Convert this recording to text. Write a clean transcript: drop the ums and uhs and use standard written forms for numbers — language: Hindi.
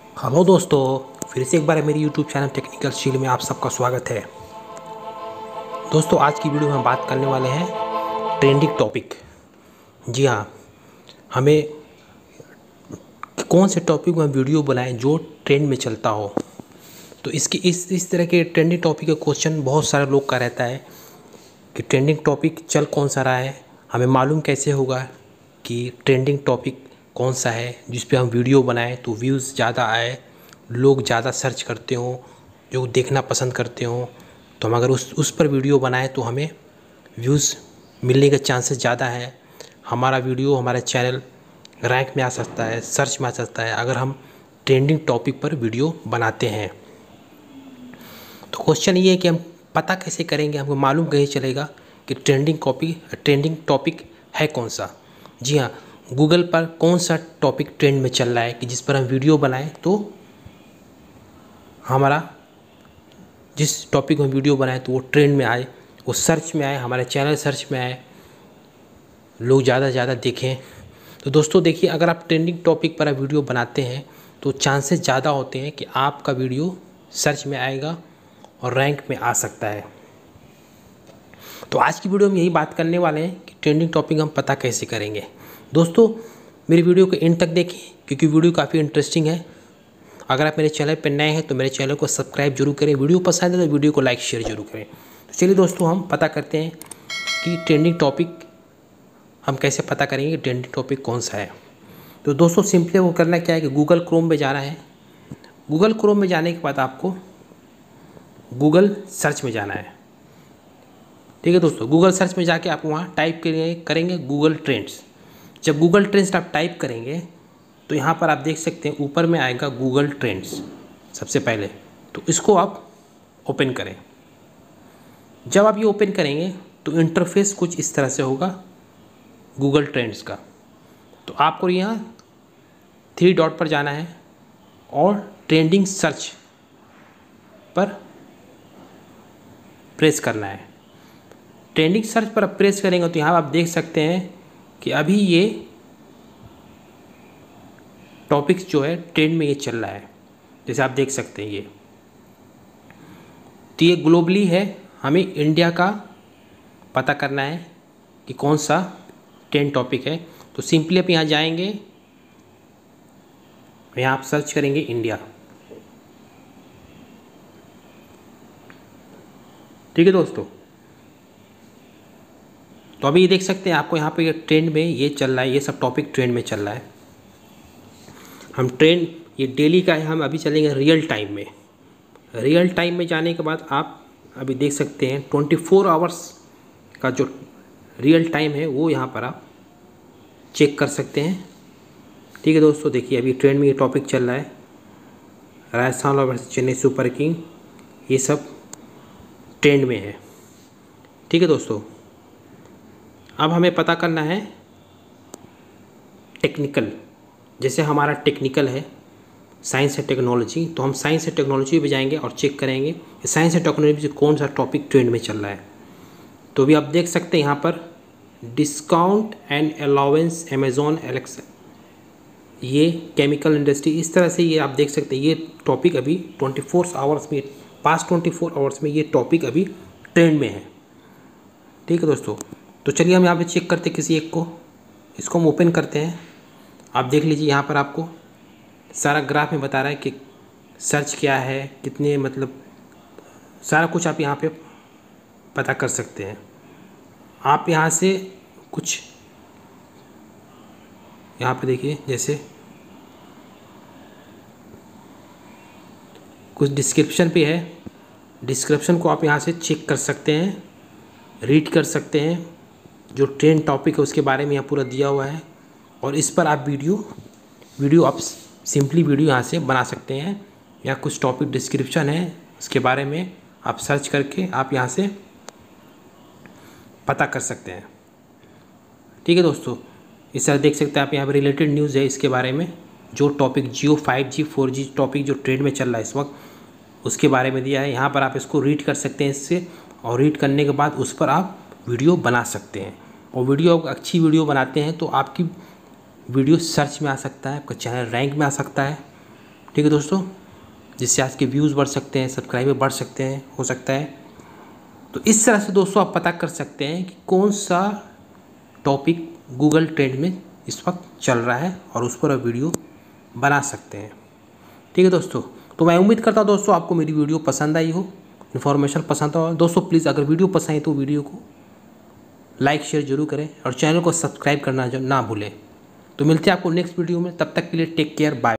हेलो दोस्तों, फिर से एक बार मेरी यूट्यूब चैनल टेक्निकल शील में आप सबका स्वागत है। दोस्तों, आज की वीडियो में हम बात करने वाले हैं ट्रेंडिंग टॉपिक। जी हाँ, हमें कौन से टॉपिक में वीडियो बनाएं जो ट्रेंड में चलता हो। तो इसकी इस तरह के ट्रेंडिंग टॉपिक का क्वेश्चन बहुत सारे लोग का रहता है कि ट्रेंडिंग टॉपिक चल कौन सा रहा है, हमें मालूम कैसे होगा कि ट्रेंडिंग टॉपिक कौन सा है जिस पे हम वीडियो बनाएं तो व्यूज़ ज़्यादा आए, लोग ज़्यादा सर्च करते हों, जो देखना पसंद करते हों। तो हम अगर उस पर वीडियो बनाएं तो हमें व्यूज़ मिलने के चांसेस ज़्यादा है। हमारा वीडियो, हमारा चैनल रैंक में आ सकता है, सर्च में आ सकता है अगर हम ट्रेंडिंग टॉपिक पर वीडियो बनाते हैं। तो क्वेश्चन ये है कि हम पता कैसे करेंगे, हमको मालूम कैसे चलेगा कि ट्रेंडिंग टॉपिक है कौन सा। जी हाँ, गूगल पर कौन सा टॉपिक ट्रेंड में चल रहा है कि जिस पर हम वीडियो बनाएं तो हमारा जिस टॉपिक में वीडियो बनाएं तो वो ट्रेंड में आए, वो सर्च में आए, हमारे चैनल सर्च में आए, लोग ज़्यादा से ज़्यादा देखें। तो दोस्तों देखिए, अगर आप ट्रेंडिंग टॉपिक पर वीडियो बनाते हैं तो चांसेस ज़्यादा होते हैं कि आपका वीडियो सर्च में आएगा और रैंक में आ सकता है। तो आज की वीडियो में यही बात करने वाले हैं कि ट्रेंडिंग टॉपिक हम पता कैसे करेंगे। दोस्तों, मेरी वीडियो को एंड तक देखें क्योंकि वीडियो काफ़ी इंटरेस्टिंग है। अगर आप मेरे चैनल पर नए हैं तो मेरे चैनल को सब्सक्राइब जरूर करें, वीडियो पसंद है तो वीडियो को लाइक शेयर जरूर करें। तो चलिए दोस्तों, हम पता करते हैं कि ट्रेंडिंग टॉपिक हम कैसे पता करेंगे, ट्रेंडिंग टॉपिक कौन सा है। तो दोस्तों सिंपली वो करना क्या है कि गूगल क्रोम में जाना है। गूगल क्रोम में जाने के बाद आपको गूगल सर्च में जाना है। ठीक है दोस्तों, गूगल सर्च में जाके आप वहाँ टाइप करेंगे गूगल ट्रेंड्स। जब गूगल ट्रेंड्स आप टाइप करेंगे तो यहाँ पर आप देख सकते हैं ऊपर में आएगा गूगल ट्रेंड्स सबसे पहले। तो इसको आप ओपन करें। जब आप ये ओपन करेंगे तो इंटरफेस कुछ इस तरह से होगा गूगल ट्रेंड्स का। तो आपको यहाँ 3 डॉट पर जाना है और ट्रेंडिंग सर्च पर प्रेस करना है। ट्रेंडिंग सर्च पर आप प्रेस करेंगे तो यहाँ आप देख सकते हैं कि अभी ये टॉपिक्स जो है ट्रेंड में ये चल रहा है, जैसे आप देख सकते हैं ये। तो ये ग्लोबली है, हमें इंडिया का पता करना है कि कौन सा ट्रेंड टॉपिक है। तो सिंपली आप यहाँ जाएंगे, यहाँ आप सर्च करेंगे इंडिया। ठीक है दोस्तों, तो अभी ये देख सकते हैं आपको यहाँ पे ये ट्रेंड में ये चल रहा है, ये सब टॉपिक ट्रेंड में चल रहा है। हम ट्रेंड ये डेली का है, हम अभी चलेंगे रियल टाइम में। रियल टाइम में जाने के बाद आप अभी देख सकते हैं 24 आवर्स का जो रियल टाइम है वो यहाँ पर आप चेक कर सकते हैं। ठीक है दोस्तों, देखिए अभी ट्रेंड में ये टॉपिक चल रहा है Rajasthan versus Chennai super king, ये सब ट्रेंड में है। ठीक है दोस्तों, अब हमें पता करना है टेक्निकल। जैसे हमारा टेक्निकल है साइंस एंड टेक्नोलॉजी, तो हम साइंस एंड टेक्नोलॉजी पे जाएंगे और चेक करेंगे कि साइंस एंड टेक्नोलॉजी से कौन सा टॉपिक ट्रेंड में चल रहा है। तो अभी आप देख सकते हैं यहाँ पर discount and allowance Amazon Alexa, ये केमिकल इंडस्ट्री, इस तरह से ये आप देख सकते हैं ये टॉपिक अभी 24 आवर्स में, पास्ट 24 आवर्स में ये टॉपिक अभी ट्रेंड में है। ठीक है दोस्तों, तो चलिए हम यहाँ पे चेक करते किसी एक को, इसको हम ओपन करते हैं। आप देख लीजिए यहाँ पर आपको सारा ग्राफ में बता रहा है कि सर्च क्या है, कितने, मतलब सारा कुछ आप यहाँ पे पता कर सकते हैं। आप यहाँ से कुछ यहाँ पे देखिए, जैसे कुछ डिस्क्रिप्शन पे है, डिस्क्रिप्शन को आप यहाँ से चेक कर सकते हैं, रीड कर सकते हैं। जो ट्रेंड टॉपिक है उसके बारे में यहाँ पूरा दिया हुआ है और इस पर आप वीडियो आप सिंपली वीडियो यहाँ से बना सकते हैं। या कुछ टॉपिक डिस्क्रिप्शन है उसके बारे में आप सर्च करके आप यहाँ से पता कर सकते हैं। ठीक है दोस्तों, इस तरह देख सकते हैं आप यहाँ पर रिलेटेड न्यूज़ है इसके बारे में, जो topic Jio 5G 4G topic जो ट्रेंड में चल रहा है इस वक्त, उसके बारे में दिया है। यहाँ पर आप इसको रीड कर सकते हैं इससे, और रीड करने के बाद उस पर आप वीडियो बना सकते हैं। और वीडियो अच्छी वीडियो बनाते हैं तो आपकी वीडियो सर्च में आ सकता है, आपका चैनल रैंक में आ सकता है। ठीक है दोस्तों, जिससे आज के व्यूज़ बढ़ सकते हैं, सब्सक्राइबर बढ़ सकते हैं, हो सकता है। तो इस तरह से दोस्तों आप पता कर सकते हैं कि कौन सा टॉपिक गूगल ट्रेंड में इस वक्त चल रहा है और उस पर आप वीडियो बना सकते हैं। ठीक है दोस्तों, तो मैं उम्मीद करता हूँ दोस्तों आपको मेरी वीडियो पसंद आई हो, इन्फॉर्मेशन पसंद हो। दोस्तों प्लीज़ अगर वीडियो पसंद है तो वीडियो को लाइक शेयर जरूर करें और चैनल को सब्सक्राइब करना ना भूलें। तो मिलते हैं आपको नेक्स्ट वीडियो में, तब तक के लिए टेक केयर, बाय।